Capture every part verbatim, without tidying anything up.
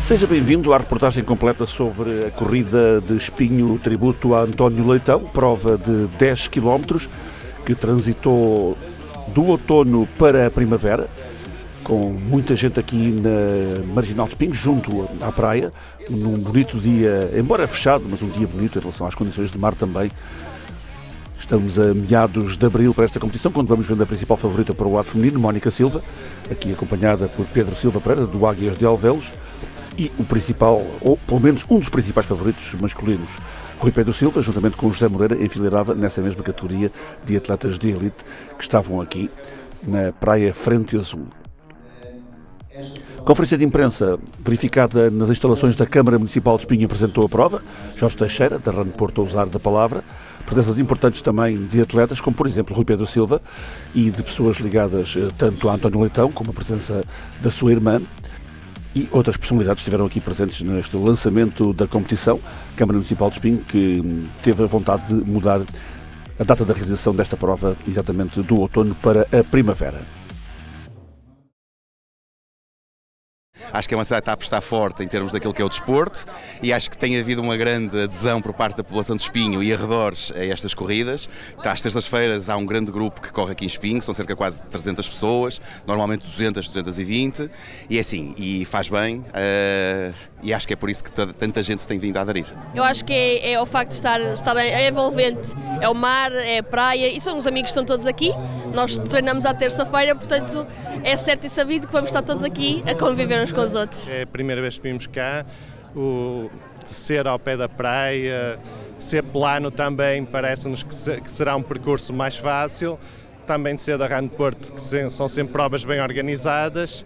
Seja bem-vindo à reportagem completa sobre a corrida de Espinho tributo a António Leitão, prova de dez quilómetros que transitou do outono para a primavera, com muita gente aqui na Marginal de Espinho, junto à praia, num bonito dia, embora fechado, mas um dia bonito em relação às condições de mar também. Estamos a meados de abril para esta competição, quando vamos vendo a principal favorita para o lado feminino, Mónica Silva, aqui acompanhada por Pedro Silva Pereira, do Águias de Alvelos, e o principal, ou pelo menos um dos principais favoritos masculinos, Rui Pedro Silva, juntamente com o José Moreira, enfileirava nessa mesma categoria de atletas de elite que estavam aqui na Praia Frente Azul. Conferência de imprensa verificada nas instalações da Câmara Municipal de Espinho apresentou a prova. Jorge Teixeira, da Rand Porto, a usar da palavra. Presenças importantes também de atletas, como por exemplo Rui Pedro Silva, e de pessoas ligadas tanto a António Leitão, como a presença da sua irmã. E outras personalidades estiveram aqui presentes neste lançamento da competição. A Câmara Municipal de Espinho, que teve a vontade de mudar a data da realização desta prova exatamente do outono para a primavera. Acho que é uma cidade que está a apostar forte em termos daquilo que é o desporto e acho que tem havido uma grande adesão por parte da população de Espinho e arredores a estas corridas. Às terças-feiras há um grande grupo que corre aqui em Espinho, são cerca de quase trezentas pessoas, normalmente duzentas, duzentas e vinte, e é assim, e faz bem, uh, e acho que é por isso que toda, tanta gente tem vindo a aderir. Eu acho que é, é o facto de estar, estar é envolvente, é o mar, é a praia, e são os amigos que estão todos aqui. Nós treinamos à terça-feira, portanto é certo e sabido que vamos estar todos aqui a conviver uns com os outros. É a primeira vez que vimos cá, o ser ao pé da praia, ser plano também parece-nos que, se, que será um percurso mais fácil, também de ser da Rand Porto, que se, são sempre provas bem organizadas.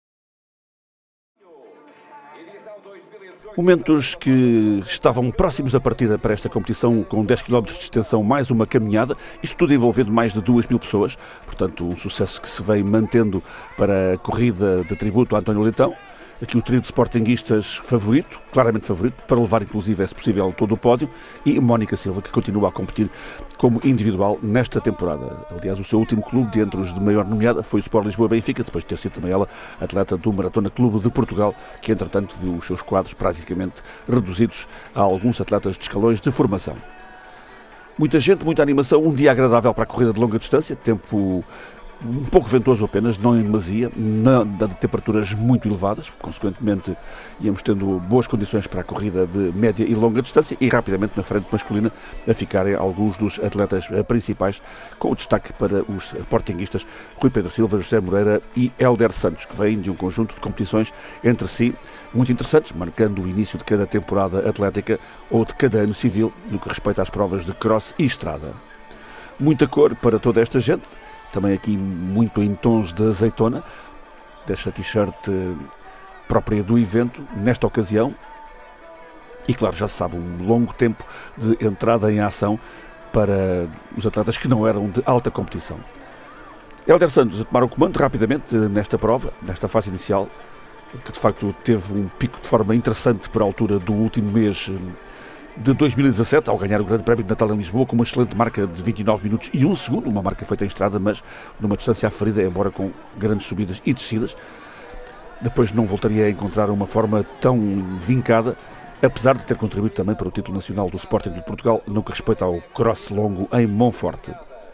Momentos que estavam próximos da partida para esta competição, com dez quilómetros de extensão, mais uma caminhada, isto tudo envolvendo mais de duas mil pessoas, portanto um sucesso que se vem mantendo para a corrida de tributo a António Leitão. Aqui o trio de sportinguistas favorito, claramente favorito, para levar inclusive, se possível, todo o pódio, e Mónica Silva, que continua a competir como individual nesta temporada. Aliás, o seu último clube, de entre os de maior nomeada, foi o Sport Lisboa Benfica, depois de ter sido também ela atleta do Maratona Clube de Portugal, que entretanto viu os seus quadros praticamente reduzidos a alguns atletas de escalões de formação. Muita gente, muita animação, um dia agradável para a corrida de longa distância, tempo um pouco ventoso apenas, não em demasia, não, de temperaturas muito elevadas, consequentemente íamos tendo boas condições para a corrida de média e longa distância e rapidamente na frente masculina a ficarem alguns dos atletas principais, com o destaque para os sportinguistas Rui Pedro Silva, José Moreira e Hélder Santos, que vêm de um conjunto de competições entre si muito interessantes, marcando o início de cada temporada atlética ou de cada ano civil no que respeita às provas de cross e estrada. Muita cor para toda esta gente, também aqui muito em tons de azeitona, desta t-shirt própria do evento, nesta ocasião. E claro, já se sabe, um longo tempo de entrada em ação para os atletas que não eram de alta competição. Hélder Santos a tomar o comando rapidamente nesta prova, nesta fase inicial, que de facto teve um pico de forma interessante para a altura do último mês de dois mil e dezassete, ao ganhar o Grande Prémio de Natal em Lisboa, com uma excelente marca de vinte e nove minutos e um segundo, uma marca feita em estrada, mas numa distância aferida, embora com grandes subidas e descidas. Depois não voltaria a encontrar uma forma tão vincada, apesar de ter contribuído também para o título nacional do Sporting de Portugal, no que respeita ao cross longo em Monforte.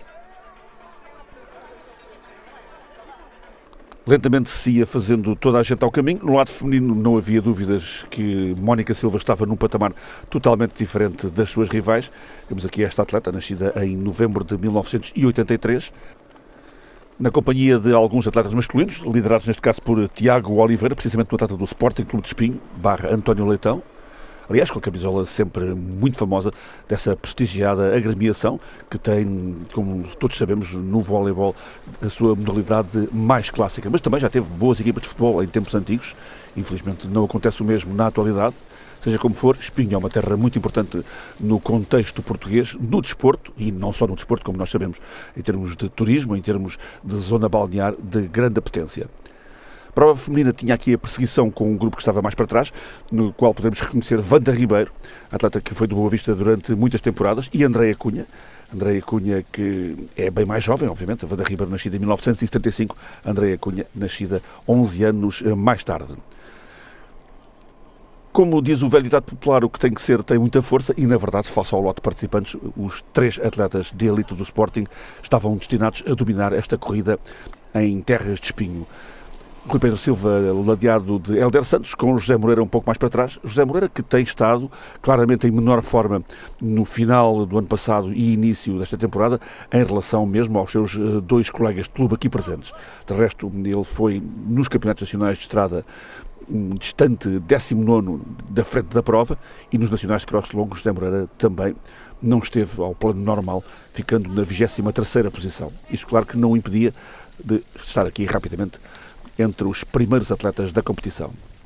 Lentamente se ia fazendo toda a gente ao caminho. No lado feminino não havia dúvidas que Mónica Silva estava num patamar totalmente diferente das suas rivais. Temos aqui esta atleta, nascida em novembro de mil novecentos e oitenta e três, na companhia de alguns atletas masculinos, liderados neste caso por Tiago Oliveira, precisamente no atleta do Sporting Clube de Espinho, barra António Leitão. Aliás, com a camisola sempre muito famosa dessa prestigiada agremiação que tem, como todos sabemos, no voleibol a sua modalidade mais clássica, mas também já teve boas equipas de futebol em tempos antigos. Infelizmente não acontece o mesmo na atualidade. Seja como for, Espinho é uma terra muito importante no contexto português, no desporto, e não só no desporto, como nós sabemos, em termos de turismo, em termos de zona balnear de grande apetência. A prova feminina tinha aqui a perseguição com um grupo que estava mais para trás, no qual podemos reconhecer Wanda Ribeiro, atleta que foi do Boa Vista durante muitas temporadas, e Andreia Cunha. Andreia Cunha, que é bem mais jovem, obviamente, a Wanda Ribeiro nascida em mil novecentos e setenta e cinco, Andreia Cunha nascida onze anos mais tarde. Como diz o velho ditado popular, o que tem que ser tem muita força e, na verdade, face ao lote de participantes, os três atletas de elite do Sporting estavam destinados a dominar esta corrida em terras de espinho. Rui Pedro Silva, ladeado de Hélder Santos, com José Moreira um pouco mais para trás. José Moreira, que tem estado claramente em menor forma no final do ano passado e início desta temporada, em relação mesmo aos seus dois colegas de clube aqui presentes. De resto, ele foi, nos campeonatos nacionais de estrada, um distante décimo nono da frente da prova, e nos nacionais de cross longo, José Moreira também não esteve ao plano normal, ficando na vigésima terceira posição. Isso, claro, que não o impedia de estar aqui rapidamente entre os primeiros atletas da competição.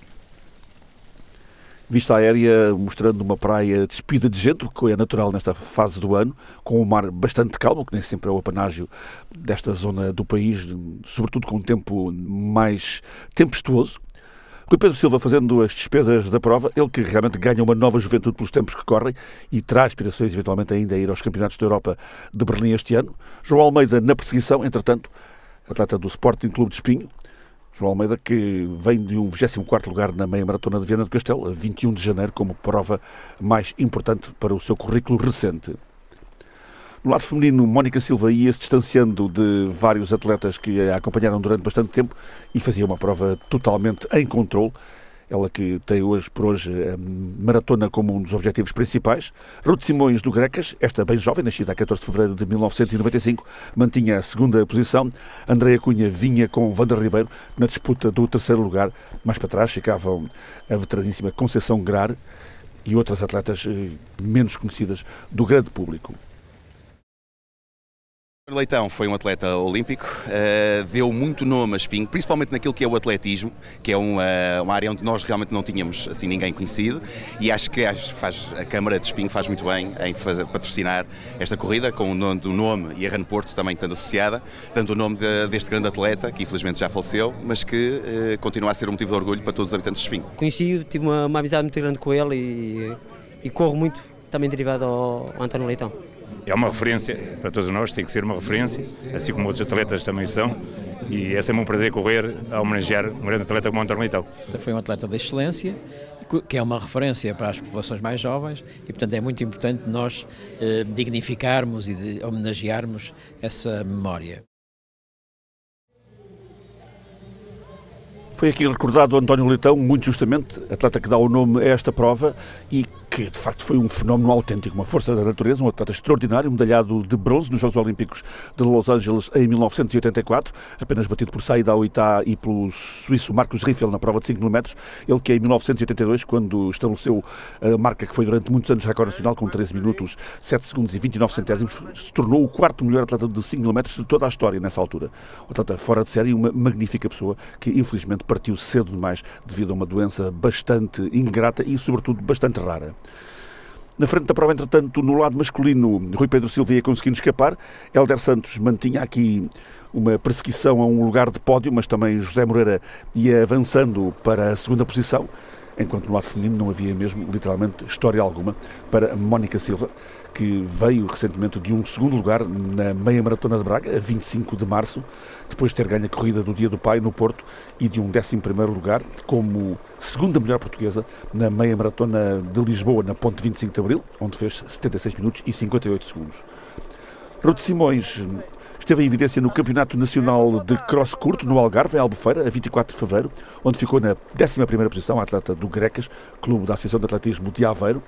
Vista aérea mostrando uma praia despida de gente, o que é natural nesta fase do ano, com o mar bastante calmo, que nem sempre é o apanágio desta zona do país, sobretudo com um tempo mais tempestuoso. Rui Pedro Silva fazendo as despesas da prova, ele que realmente ganha uma nova juventude pelos tempos que correm e terá aspirações eventualmente ainda a ir aos Campeonatos da Europa de Berlim este ano. João Almeida na perseguição, entretanto, atleta do Sporting Clube de Espinho. João Almeida, que vem de um vigésimo quarto lugar na meia maratona de Viana do Castelo, a vinte e um de janeiro, como prova mais importante para o seu currículo recente. No lado feminino, Mónica Silva ia-se distanciando de vários atletas que a acompanharam durante bastante tempo e fazia uma prova totalmente em controle. Ela que tem hoje por hoje a maratona como um dos objetivos principais. Ruth Simões do Grecas, esta bem jovem, nascida a catorze de fevereiro de mil novecentos e noventa e cinco, mantinha a segunda posição. Andreia Cunha vinha com Wanda Ribeiro na disputa do terceiro lugar. Mais para trás ficavam a veteraníssima Conceição Grar e outras atletas menos conhecidas do grande público. Leitão foi um atleta olímpico, uh, deu muito nome a Espinho, principalmente naquilo que é o atletismo, que é uma, uma área onde nós realmente não tínhamos assim ninguém conhecido, e acho que faz, a Câmara de Espinho faz muito bem em patrocinar esta corrida, com o nome, do nome e a Run Porto também estando associada, tanto o nome de, deste grande atleta, que infelizmente já faleceu, mas que uh, continua a ser um motivo de orgulho para todos os habitantes de Espinho. Conheci-o, tive uma, uma amizade muito grande com ele e, e corro muito, também derivado ao, ao António Leitão. É uma referência para todos nós, tem que ser uma referência, assim como outros atletas também são, e é sempre um prazer correr a homenagear um grande atleta como o António Leitão. Foi um atleta de excelência, que é uma referência para as populações mais jovens e, portanto, é muito importante nós eh, dignificarmos e de homenagearmos essa memória. Foi aqui recordado o António Leitão, muito justamente, atleta que dá o nome a esta prova e que de facto foi um fenómeno autêntico, uma força da natureza, um atleta extraordinário, medalhado de bronze nos Jogos Olímpicos de Los Angeles em mil novecentos e oitenta e quatro, apenas batido por Said Aouita e pelo suíço Marcus Riffel na prova de cinco mil metros, ele que em mil novecentos e oitenta e dois, quando estabeleceu a marca que foi durante muitos anos recorde nacional, com treze minutos, sete segundos e vinte e nove centésimos, se tornou o quarto melhor atleta de cinco mil metros de toda a história nessa altura. Um atleta fora de série e uma magnífica pessoa que infelizmente partiu cedo demais devido a uma doença bastante ingrata e sobretudo bastante rara. Na frente da prova, entretanto, no lado masculino, Rui Pedro Silva ia conseguindo escapar. Hélder Santos mantinha aqui uma perseguição a um lugar de pódio, mas também José Moreira ia avançando para a segunda posição, enquanto no lado feminino não havia mesmo, literalmente, história alguma para Mónica Silva, que veio recentemente de um segundo lugar na meia maratona de Braga, a vinte e cinco de março, depois de ter ganho a corrida do Dia do Pai no Porto, e de um décimo primeiro lugar como segunda melhor portuguesa na meia maratona de Lisboa, na Ponte vinte e cinco de Abril, onde fez setenta e seis minutos e cinquenta e oito segundos. Ruth Simões esteve em evidência no Campeonato Nacional de Cross Curto, no Algarve, em Albufeira, a vinte e quatro de fevereiro, onde ficou na décima primeira posição, a atleta do Grecas, clube da Associação de Atletismo de Aveiro.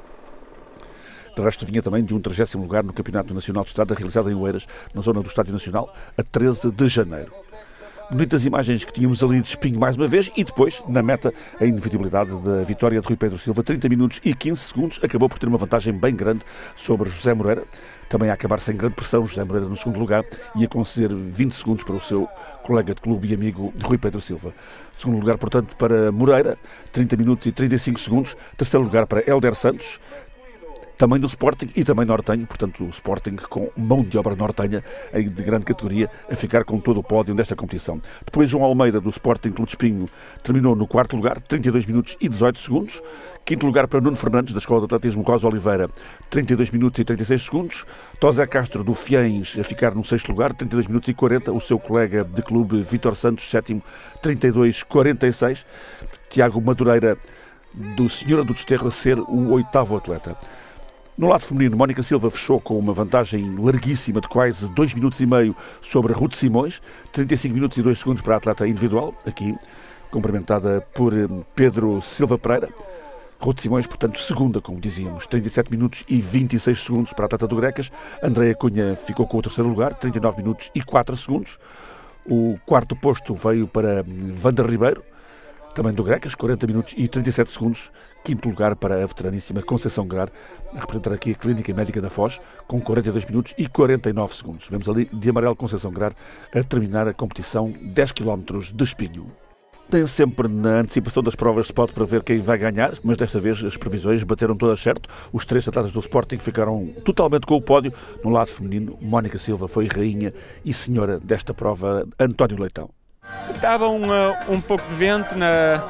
De resto, vinha também de um trigésimo lugar no Campeonato Nacional de Estrada, realizado em Oeiras, na zona do Estádio Nacional, a treze de janeiro. Bonitas imagens que tínhamos ali de Espinho mais uma vez e depois, na meta, a inevitabilidade da vitória de Rui Pedro Silva, trinta minutos e quinze segundos, acabou por ter uma vantagem bem grande sobre José Moreira, também a acabar sem grande pressão, José Moreira no segundo lugar, e a conceder vinte segundos para o seu colega de clube e amigo Rui Pedro Silva. Segundo lugar, portanto, para Moreira, trinta minutos e trinta e cinco segundos. Terceiro lugar para Hélder Santos, também do Sporting e também nortenho, portanto o Sporting com mão de obra nortenha de grande categoria a ficar com todo o pódio desta competição. Depois João Almeida do Sporting Clube de Espinho terminou no quarto lugar, trinta e dois minutos e dezoito segundos. Quinto lugar para Nuno Fernandes da Escola de Atletismo Rosa Oliveira, trinta e dois minutos e trinta e seis segundos. Tosé Castro do Fiens a ficar no sexto lugar, trinta e dois minutos e quarenta. O seu colega de clube Vítor Santos, sétimo, trinta e dois quarenta e seis. Tiago Madureira do Senhora do Desterro a ser o oitavo atleta. No lado feminino, Mónica Silva fechou com uma vantagem larguíssima de quase dois minutos e meio sobre Ruth Simões, trinta e cinco minutos e dois segundos para a atleta individual, aqui cumprimentada por Pedro Silva Pereira. Ruth Simões, portanto, segunda, como dizíamos, trinta e sete minutos e vinte e seis segundos para a atleta do Grecas. Andreia Cunha ficou com o terceiro lugar, trinta e nove minutos e quatro segundos. O quarto posto veio para Wanda Ribeiro, também do Grecas, quarenta minutos e trinta e sete segundos. Quinto lugar para a veteraníssima Conceição Grar, a representar aqui a Clínica Médica da Foz, com quarenta e dois minutos e quarenta e nove segundos. Vemos ali de amarelo Conceição Grar a terminar a competição dez quilómetros de espinho. Tem sempre na antecipação das provas se pode prever quem vai ganhar, mas desta vez as previsões bateram todas certo. Os três atletas do Sporting ficaram totalmente com o pódio. No lado feminino, Mónica Silva foi rainha e senhora desta prova, António Leitão. Estava um, um pouco de vento na,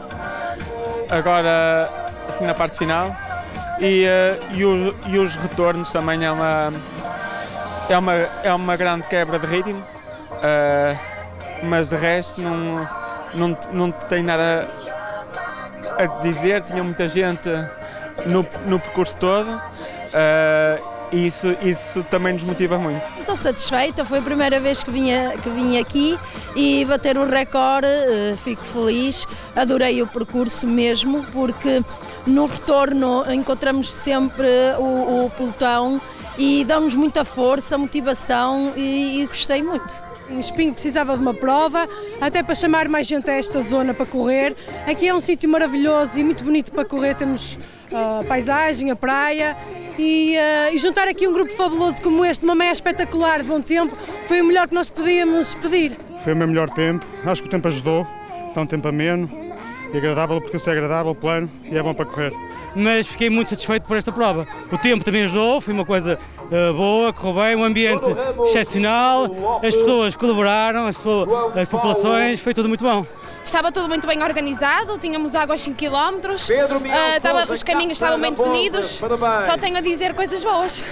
agora assim na parte final e, e, o, e os retornos também é uma, é uma, é uma grande quebra de ritmo, uh, mas de resto não, não, não tem nada a dizer. Tinha muita gente no, no percurso todo. Uh, E isso, isso também nos motiva muito. Estou satisfeita, foi a primeira vez que vim, que vim aqui e bater o recorde, fico feliz, adorei o percurso mesmo, porque no retorno encontramos sempre o, o pelotão e dá-nos muita força, motivação e, e gostei muito. O Espinho precisava de uma prova, até para chamar mais gente a esta zona para correr. Aqui é um sítio maravilhoso e muito bonito para correr, temos a paisagem, a praia. E, uh, e juntar aqui um grupo fabuloso como este, uma meia espetacular de bom tempo, foi o melhor que nós podíamos pedir. Foi o meu melhor tempo, acho que o tempo ajudou, está um tempo ameno e agradável, porque isso é agradável, plano e é bom para correr. Mas fiquei muito satisfeito por esta prova. O tempo também ajudou, foi uma coisa uh, boa, correu bem, um ambiente excepcional, as pessoas colaboraram, as, pessoas, as populações, foi tudo muito bom. Estava tudo muito bem organizado, tínhamos água aos cinco quilómetros, uh, estava, os caminhos estavam bem definidos, só tenho a dizer coisas boas.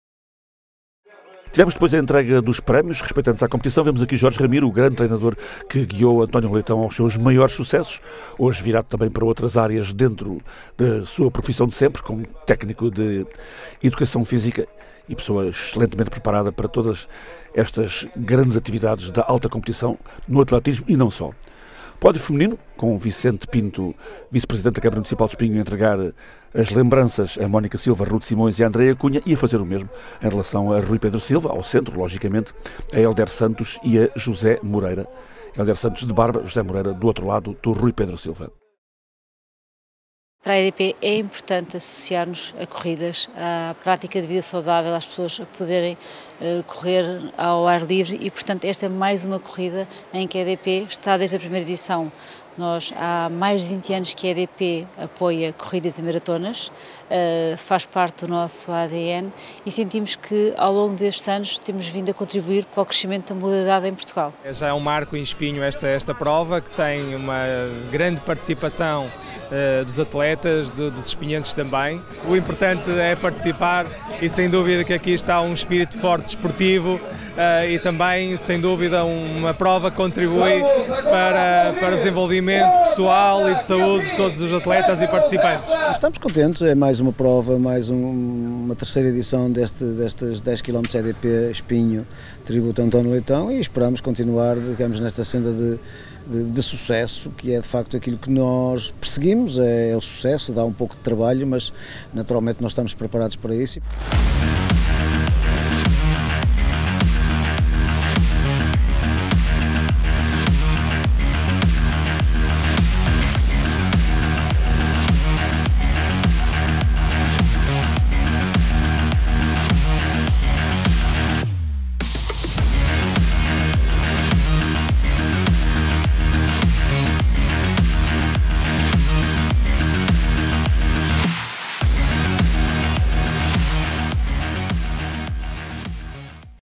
Tivemos depois a entrega dos prémios respeitantes à competição. Vemos aqui Jorge Ramiro, o grande treinador que guiou António Leitão aos seus maiores sucessos, hoje virado também para outras áreas dentro da sua profissão de sempre, como técnico de educação física e pessoa excelentemente preparada para todas estas grandes atividades da alta competição no atletismo e não só. Pódio feminino, com Vicente Pinto, vice-presidente da Câmara Municipal de Espinho, a entregar as lembranças a Mónica Silva, Ruth Simões e a Andreia Cunha, e a fazer o mesmo em relação a Rui Pedro Silva, ao centro, logicamente, a Helder Santos e a José Moreira. Helder Santos de barba, José Moreira do outro lado do Rui Pedro Silva. Para a E D P é importante associar-nos a corridas, à prática de vida saudável, às pessoas poderem uh, correr ao ar livre e, portanto, esta é mais uma corrida em que a E D P está desde a primeira edição. Nós, há mais de vinte anos que a E D P apoia corridas e maratonas, uh, faz parte do nosso A D N e sentimos que ao longo destes anos temos vindo a contribuir para o crescimento da modalidade em Portugal. Já é um marco em Espinho esta, esta prova, que tem uma grande participação uh, dos atletas, do, dos espinhenses também. O importante é participar e sem dúvida que aqui está um espírito forte desportivo. Uh, e também, sem dúvida, uma prova que contribui para, para o desenvolvimento pessoal e de saúde de todos os atletas e participantes. Estamos contentes, é mais uma prova, mais um, uma terceira edição deste, destes dez quilómetros E D P Espinho, tributo a António Leitão, e esperamos continuar, digamos, nesta senda de, de, de sucesso, que é de facto aquilo que nós perseguimos, é, é o sucesso, dá um pouco de trabalho, mas naturalmente nós estamos preparados para isso.